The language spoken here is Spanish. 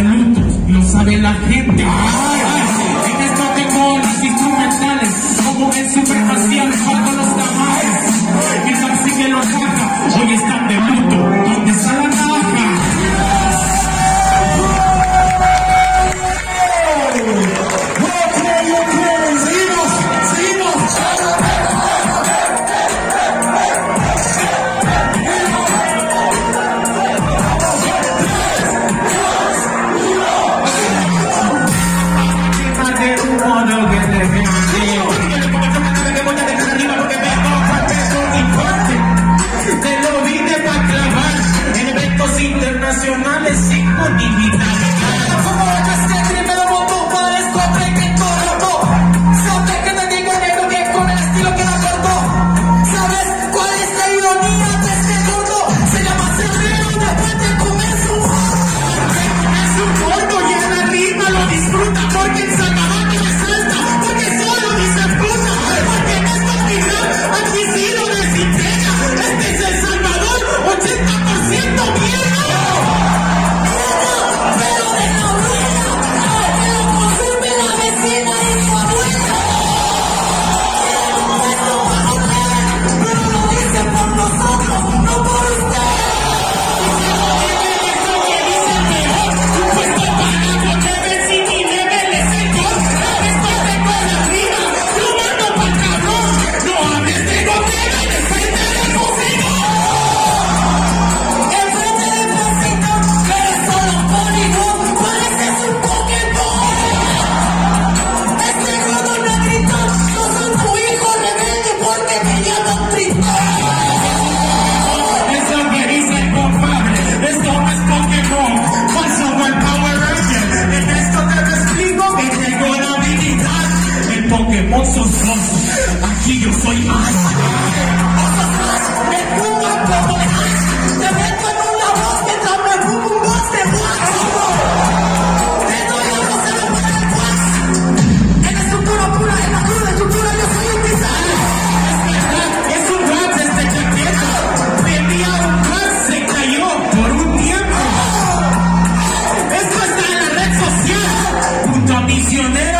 de luto, lo sabe la gente. En esto tengo las instrumentales, como en supremacía me faltan los tamales. Mi taxi que lo saca, hoy están de luto, ¿dónde está la navaja? Internacionales sin dignidad. Pokémon sos vos, aquí yo soy Ash. Me pongo como Ash, te meto en una voz mientras me pongo un boss de guacho. Te doy algo, se lo pone el guacho. En estructura pura, en la cruda estructura yo soy un design. Es un rap desde chaqueta, vendía un rap, se cayó por un tiempo. Esto está en la red social, junto a misioneros.